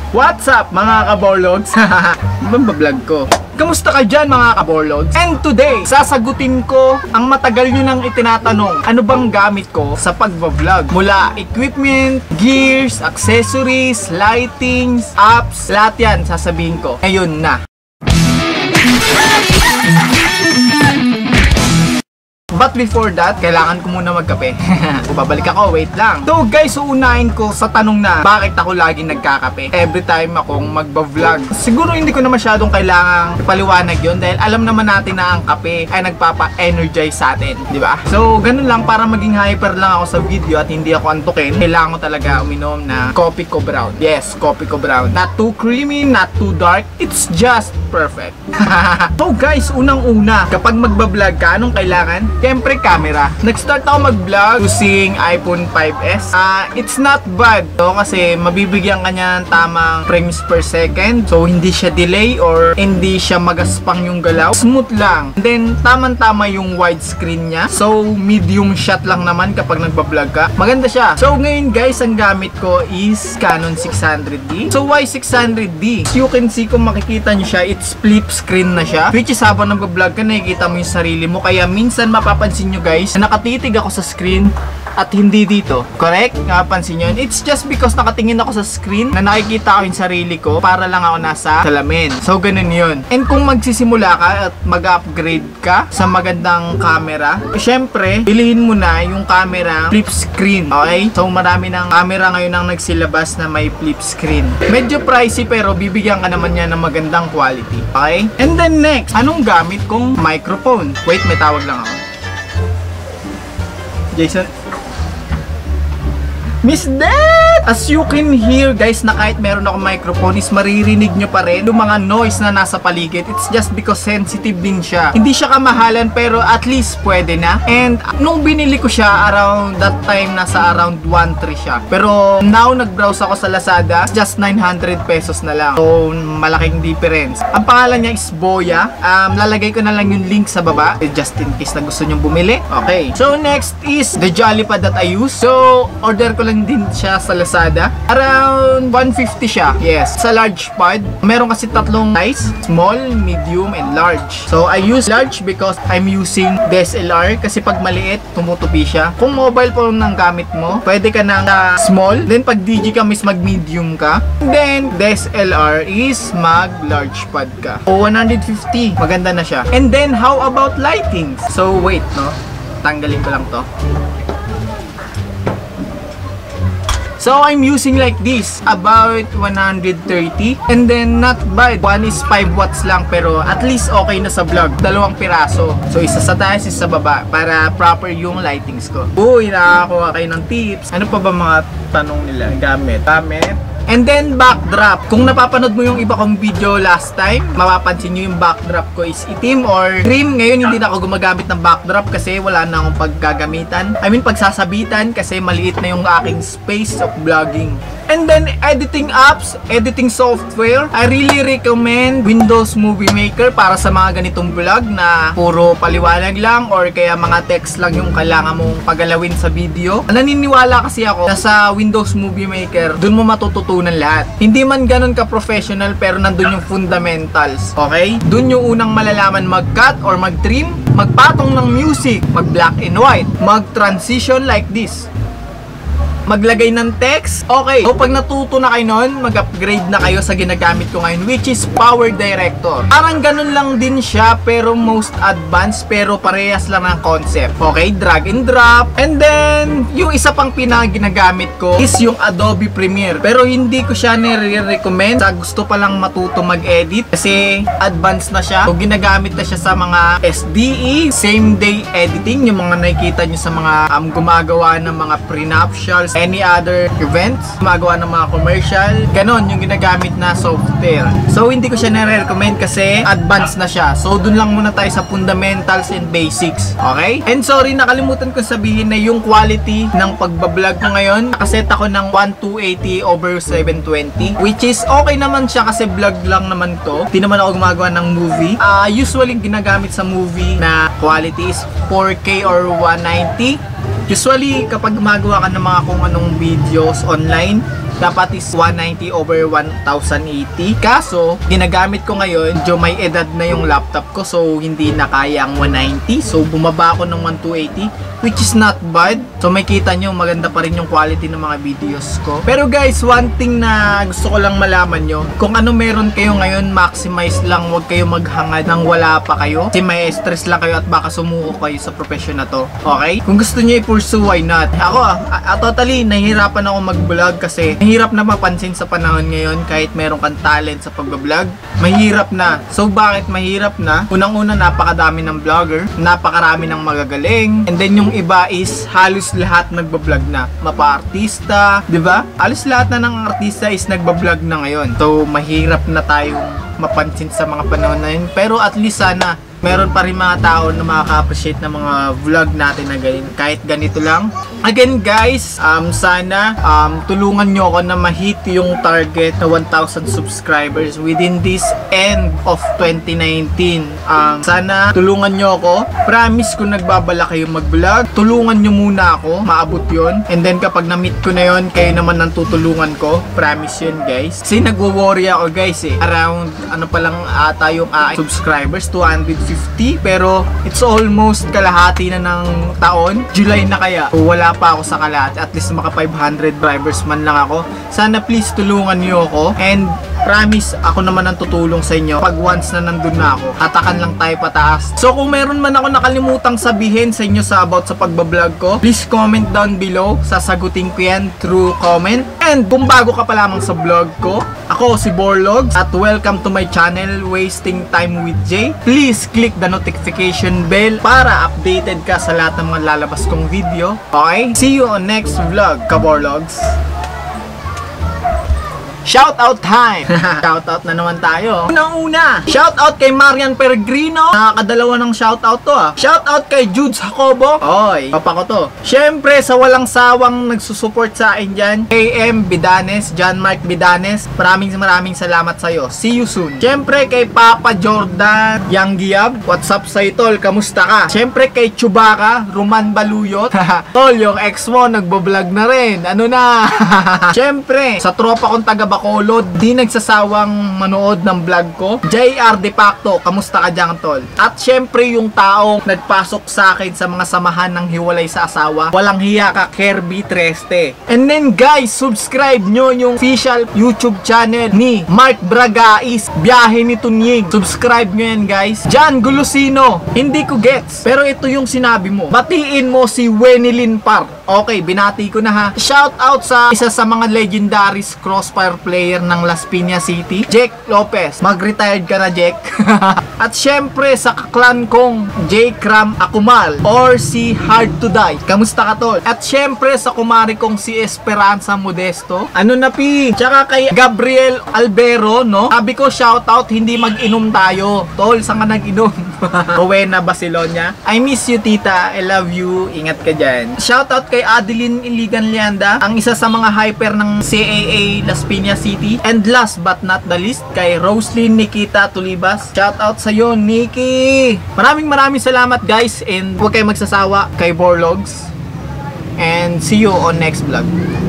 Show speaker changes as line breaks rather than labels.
What's up mga kaborlogs? Vlog ko. Kamusta ka dyan mga kaborlogs? And today, sasagutin ko ang matagal nyo nang itinatanong, ano bang gamit ko sa pagbablog? Mula equipment, gears, accessories, lightings, apps, lahat yan sasabihin ko. Ngayon na. But before that, kailangan ko muna magkape. Babalik ako, wait lang. So guys, uunahin ko sa tanong na bakit ako laging nagkakape every time akong magba-vlog. Siguro hindi ko na masyadong kailangang ipaliwanag yun dahil alam naman natin na ang kape ay nagpapa-energize sa atin, di ba? So ganun lang, para maging hyper lang ako sa video at hindi ako antukin, kailangan ko talaga uminom na coffee ko brown. Yes, coffee ko brown. Not too creamy, not too dark. It's just perfect. So guys, unang-una, kapag magba-vlog ka, anong kailangan? Siyempre, camera. Nag-start ako mag-vlog using iPhone 5s. It's not bad, no? Kasi mabibigyan ka niya ng tamang frames per second. So, hindi siya delay or hindi siya magaspang yung galaw. Smooth lang. And then, tamang-tama yung widescreen niya. So, medium shot lang naman kapag nagba-vlog ka. Maganda siya. So, ngayon guys, ang gamit ko is Canon 600D. So, why 600D? As you can see, kung makikita nyo siya, it's flip screen na siya. Which is, habang nagba-vlog ka, nakikita mo yung sarili mo. Kaya minsan mapapansin nyo guys na nakatitig ako sa screen at hindi dito. Correct? Napapansin nyo? It's just because nakatingin ako sa screen na nakikita ko yung sarili ko para lang ako nasa salamin. So, ganun yun. And kung magsisimula ka at mag-upgrade ka sa magandang camera, syempre, pilihin mo na yung camera flip screen. Okay? So, marami ng camera ngayon ang nagsilabas na may flip screen. Medyo pricey pero bibigyan ka naman niya ng magandang quality. Okay? And then next, anong gamit kong microphone? Wait, may tawag lang ako. Jason, Miss Dad! As you can hear guys, na kahit meron akong microphone is maririnig nyo pa rin yung mga noise na nasa paligid. It's just because sensitive din siya. Hindi siya kamahalan pero at least pwede na. And nung binili ko siya around that time, nasa around 1.3 siya. Pero now nag-browse ako sa Lazada, just 900 pesos na lang. So malaking difference. Ang pangalan niya is Boya. Lalagay ko na lang yung link sa baba just in case na gusto nyo bumili. Okay. So next is the Jollipad that I use. So order ko lang din siya sa Lazada. Around 150 siya. Yes. Sa large pod, meron kasi tatlong size. Small, medium, and large. So, I use large because I'm using DSLR. Kasi pag maliit, tumutupi siya. Kung mobile phone ng gamit mo, pwede ka na small. Then, pag DigiCam is mag-medium ka. Then, DSLR is mag-large pod ka. O, 150. Maganda na siya. And then, how about lighting? So, wait, no? Tanggalin ko lang to. So, I'm using like this, about 130. And then, not bad. One is 5 watts lang, pero at least okay na sa vlog. 2 piraso. So, isa sa taas, isa sa baba, para proper yung lightings ko. Uy, nakakuha kayo ng tips. Ano pa ba mga tanong nila? Gamit. And then, backdrop. Kung napapanood mo yung iba kong video last time, mapapansin nyo yung backdrop ko is itim or cream. Ngayon, hindi na ako gumagamit ng backdrop kasi wala na akong paggagamitan. I mean, pagsasabitan kasi maliit na yung aking space of vlogging. And then, editing apps, editing software. I really recommend Windows Movie Maker para sa mga ganitong vlog na puro paliwanag lang or kaya mga text lang yung kailangan mong pagalawin sa video. Naniniwala kasi ako na sa Windows Movie Maker, dun mo matututunan lahat. Hindi man ganun ka-professional pero nandun yung fundamentals. Okay? Dun yung unang malalaman mag-cut or mag-trim, magpatong ng music, mag-black and white, mag-transition like this, maglagay ng text. Okay. So, pag natuto na kayo nun, mag-upgrade na kayo sa ginagamit ko ngayon, which is Power Director. Parang ganun lang din siya, pero most advanced, pero parehas lang ng concept. Okay? Drag and drop. And then, yung isa pang pinaginagamit ko is yung Adobe Premiere. Pero hindi ko siya nire-recommend sa gusto pa lang matuto mag-edit kasi advanced na siya. So, ginagamit na siya sa mga SDE, same day editing, yung mga nakikita nyo sa mga gumagawa ng mga prenuptials, any other events, gumagawa ng mga commercial, ganon yung ginagamit na software. So, hindi ko siya nare-recommend kasi advanced na siya. So, dun lang muna tayo sa fundamentals and basics. Okay? And sorry, nakalimutan ko sabihin na yung quality ng pagbablog ko ngayon, nakaset ako ng 1280/720, which is okay naman siya kasi vlog lang naman to. Hindi naman ako gumagawa ng movie. Usually, ginagamit sa movie na quality is 4K or 190. Usually, kapag gumagawa ka ng mga kung anong videos online, dapat is 190 over 1080. Kaso, ginagamit ko ngayon, medyo may edad na yung laptop ko, so hindi na kaya ang 190. So, bumaba ako ng 1280, which is not bad. So, may kita nyo, maganda pa rin yung quality ng mga videos ko. Pero guys, one thing na gusto ko lang malaman nyo, kung ano meron kayo ngayon, maximize lang, huwag kayo maghangad nang wala pa kayo. Kasi may stress lang kayo at baka sumuko kayo sa profession na to. Okay? Kung gusto nyo i-pursue, why not? Ako, totally, nahihirapan ako mag-vlog kasi mahirap na mapansin sa panahon ngayon kahit meron kang talent sa pag-vlog. Mahirap na. So, bakit mahirap na? Unang-una, napakadami ng vlogger, napakarami ng magagaling, and then yung iba is halos lahat nagbablog na. Mapa-artista, di ba? Halos lahat na ng artista is nagbablog na ngayon. So, mahirap na tayong mapansin sa mga panahon na yun. Pero at least sana, meron pa rin mga tao na makaka-appreciate ng mga vlog natin na ganyan. Kahit ganito lang. Again guys, sana tulungan nyo ako na ma-hit yung target na 1,000 subscribers within this end of 2019. Sana tulungan nyo ako. Promise kung nagbabala kayo mag-vlog, tulungan nyo muna ako, maabot yun. And then kapag na-meet ko na yun, kayo naman ang tutulungan ko. Promise yun guys. Kasi nagwo-worry ako guys eh. Around ano pa lang ata yung subscribers, 250. Pero it's almost kalahati na ng taon. July na kaya. So, wala pa ako sa kalahati. At least maka 500 drivers man lang ako. Sana please tulungan niyo ako. And promise, ako naman ang tutulong sa inyo. Pag once na nandun na ako, hatakan lang tayo pataas. So kung meron man ako nakalimutang sabihin sa inyo about sa pagbablog ko, please comment down below. Sasagutin ko yan through comment. And kung bago ka pa lamang sa vlog ko, ako si Borlogs at welcome to my channel, Wasting Time with Jay. Please click the notification bell para updated ka sa lahat ng mga lalabas kong video. Okay? See you on next vlog, ka-Borlogs. Shoutout time! Shoutout na naman tayo. Unang-una, shoutout kay Marian Peregrino. Nakakadalawa ng shoutout to ah. Shoutout kay Judes Jacobo. Oy, papa ko to. Syempre, sa walang sawang nagsusupport sa akin dyan, KM Bidanes, John Mark Bidanes, maraming salamat sa'yo. See you soon. Syempre, kay Papa Jordan Yang Giab. What's up sa'yo, tol? Kamusta ka? Syempre, kay Chewbacca Roman Baluyot. Tol, yung ex mo, nagbablog na rin. Ano na? Syempre, sa tropa kong taga Bacolod, di nagsasawang manood ng vlog ko. JR De Facto, kamusta ka dyan, tol? At syempre yung taong nagpasok sa akin sa mga samahan ng hiwalay sa asawa, walang hiya ka, Kirby Treste. And then guys, subscribe nyo yung official YouTube channel ni Mark Bragais, Biyahe ni Tunying. Subscribe nyo yan guys. Jan Gulusino, hindi ko gets, pero ito yung sinabi mo. Batiin mo si Wenilyn Par. Okay, binati ko na ha. Shout out sa isa sa mga legendaries crossfire player ng Las Piñas City, Jake Lopez. Mag-retired ka na, Jake. At syempre sa kaklan kong J. Cram Akumal or si Hard to Die. Kamusta ka, tol? At syempre sa kumari kong si Esperanza Modesto. Ano na, pi? Tsaka kay Gabriel Albero, no? Sabi ko, shout out, hindi mag-inom tayo. Tol, saan ka nag-inom? Rowena Basilonia. I miss you, tita. I love you. Ingat ka dyan. Shout out kay Adeline Iligan Lianda, ang isa sa mga hyper ng CAA Las Piñas City. And last but not the least, kay Roslyn Nikita Tulibas. Shout out sa iyo, Nikki. Maraming salamat guys, and huwag kayo magsasawa kay Borlogs. And see you on next vlog.